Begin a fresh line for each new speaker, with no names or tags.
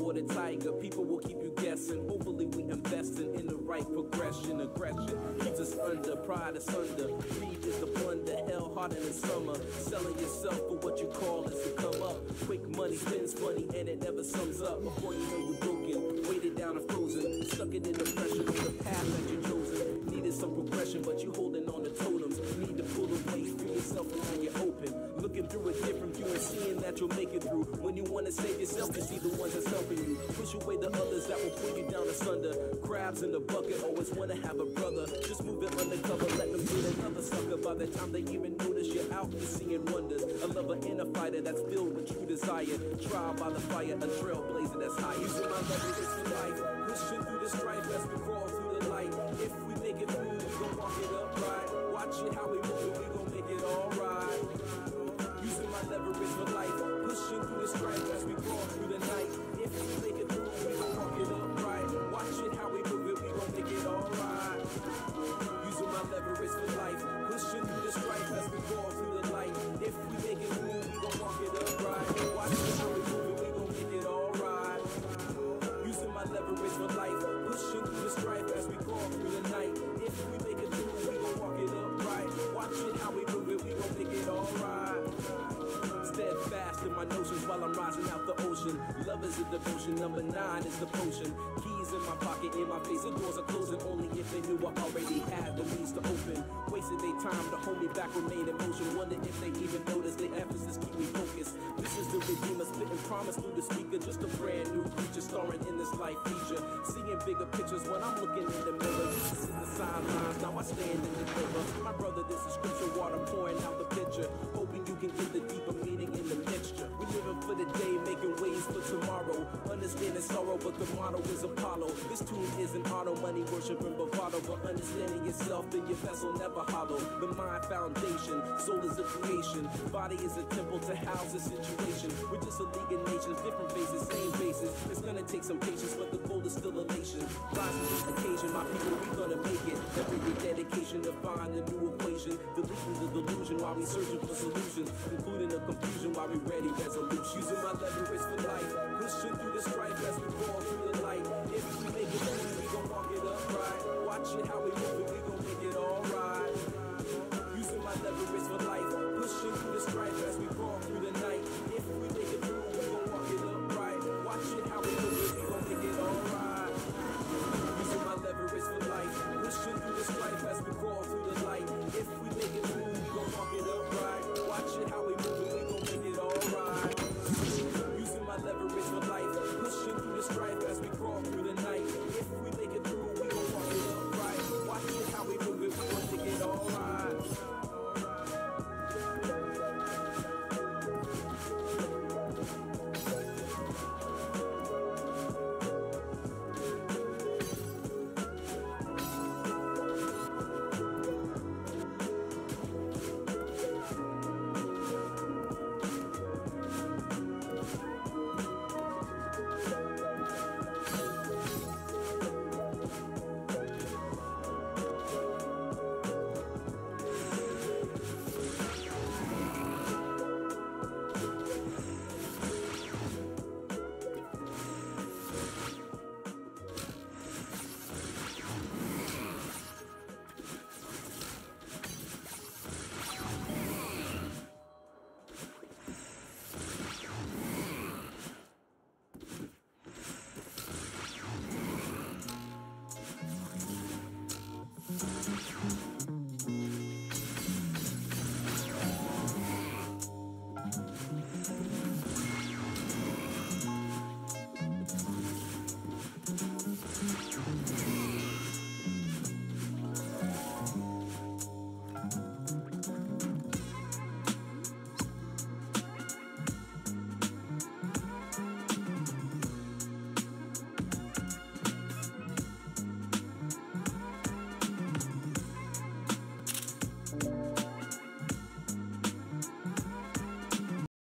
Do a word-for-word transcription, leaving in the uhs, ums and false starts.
or the tiger, people will keep you guessing. Hopefully we investing in the right progression. Aggression keeps us under, pride asunder. Greed is the plunder, hell harder than summer. Selling yourself for what you call is to come up. Quick money spends funny and it never sums up. Before you know you're broken, weighted down and frozen. Stuck it in depression on the path that you chosen. Needed some progression, but you holding on to totems. Need to pull away, free yourself and now you're open. Looking through a different view and seeing that you'll make it through. When you want to save yourself, you see the ones that's helping you. Push away the others that will pull you down asunder. Crabs in the bucket always want to have a brother. Just move it undercover, let them get another sucker. By the time they even notice you're out, you're seeing wonders. A lover and a fighter that's filled with true desire. Trial by the fire, a trailblazer that's high. Using my leverage for life, pushing through the strife as we crawl through the light. If we make it through, we gon' walk it up right. Watch it how we move it, we gon' make it alright. Using my leverage for life, pushing through the strife as we crawl through the night. If we make it through, we gon' walk it up right. Watch it how we move it, we gon' make it alright. Using my leverage for life, pushing through the strife as we crawl through the light. If we make it through, we gon' walk it up right. Watch it how we move it, we gon' make it alright. Using my leverage for life, pushing through the strife as we crawl through the night. If we make it through, we gon' walk it up right. Watch it how we move it, we gon' make it alright. Steadfast in my notions while I'm rising out the ocean. Love is a devotion, number nine is the potion. Keys in my pocket, in my face, the doors are closing. Only if they knew I already had the means to open. Wasted their time to hold me back, remain in motion. Wonder if they even notice the emphasis keep me focused. This is the Redeemer spitting promise through the speaker. Just a brand new creature starring in this life feature. Seeing bigger pictures when I'm looking in the mirror. Used to sit in the sidelines, now I stand in the river. My brother, this is scripture water pouring out the picture. Hoping you can get the deeper meaning in the mixture. We living for the day, making ways for tomorrow. Understanding sorrow, but the motto is Apollo. This tune isn't auto, money worshiping bravado. But understanding yourself, then your vessel never hollow. The mind foundation, soul is a creation. Body is a temple to house a situation. We're just a league of nations, different faces, same faces. It's gonna take some patience, but the goal is still elation. Rising to the occasion, my people, we gonna make it. Every dedication to find a new equation. Deleting the delusion while we searching for solutions. Concluding the confusion while we ready resolution. Using my leverage